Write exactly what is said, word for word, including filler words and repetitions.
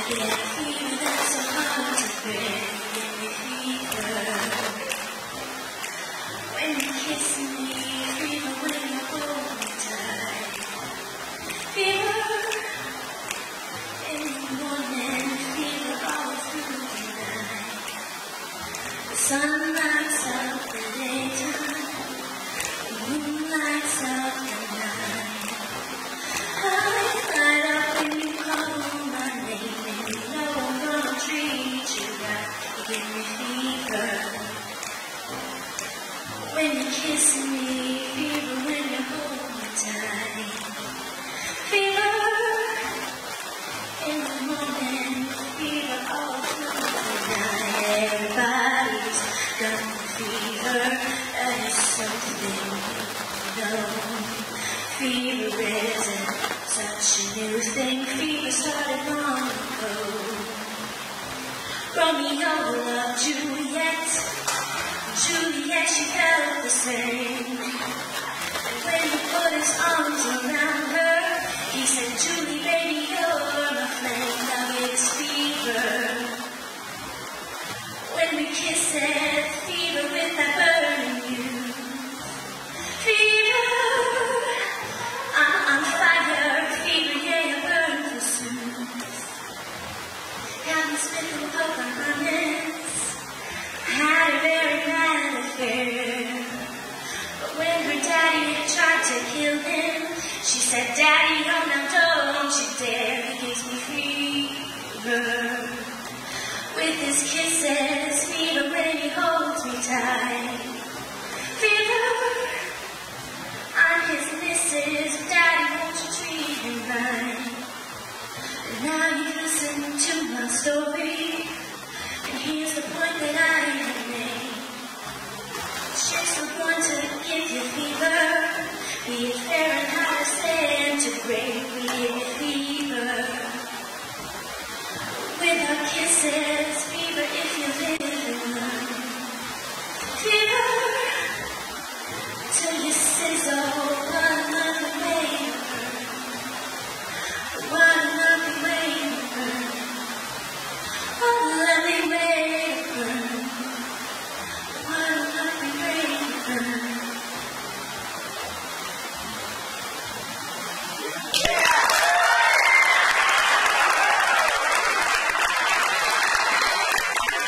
Yeah, fever that's so hard to bear. Give me fever when you kiss me, fever when you hold me tight. Fever in the morning, fever all through the night. The sun lights up the daytime, the moon lights up the night. I light up when you call my name, and you know I'm gonna treat you right. You give me fever when you kiss me, fever when you hold me tight. Fever in the morning, fever all through the night. Everybody's got fever, that is something you know. Fever isn't such a new thing, fever started long ago. Romeo loved Juliet, Juliet, she felt the same. And when he put his arms around her, he said, Julie, baby, you're my flame. Now it's fever when we kiss it, fever with that burning youth. Fever, I'm on fire, fever, yeah, I burn for soon. Got me spitting poke on my lips, had a very bad affair. But when her daddy tried to kill him, she said, Daddy, oh no, don't you dare. He gives me fever with his kisses, fever when he holds me tight. Fever, I'm his missus, Daddy, won't you treat him right? And now you listen to my story, and here's the point that I have made. She's not going to give you fever, be it Fahrenheit or centigrade. We give you fever with our kisses, fever if you live in love. Fever.